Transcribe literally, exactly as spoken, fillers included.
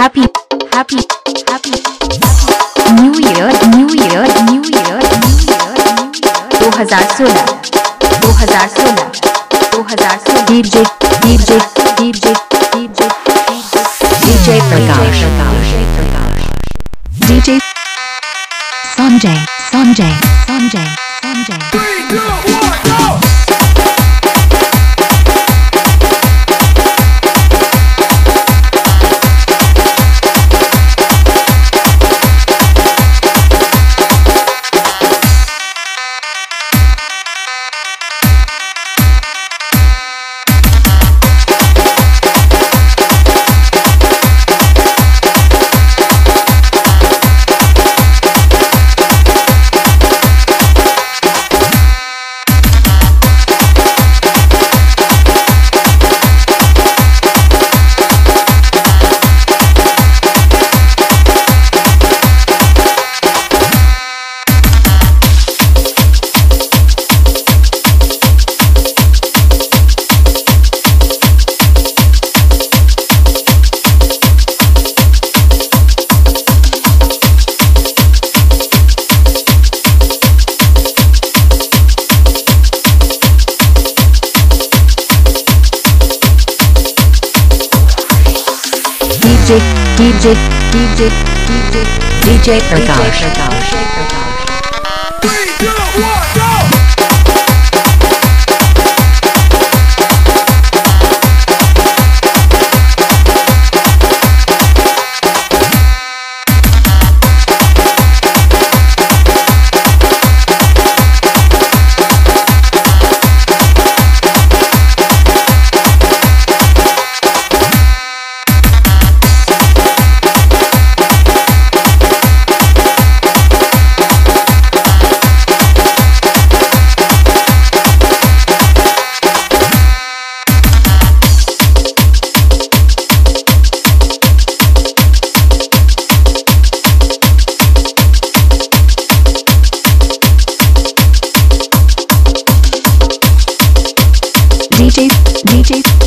happy, happy, happy, New Year, New Year, New Year, New Year, दो हज़ार सोलह, दो हज़ार सोलह, दो हज़ार सोलह D J, D J, D J, D J, D J Prakash, D J Sanjay, Sanjay, Sanjay, Sanjay. three, two, one, go! D J, D J, D J, D J Prakash. three, two, one, go! D J, D J.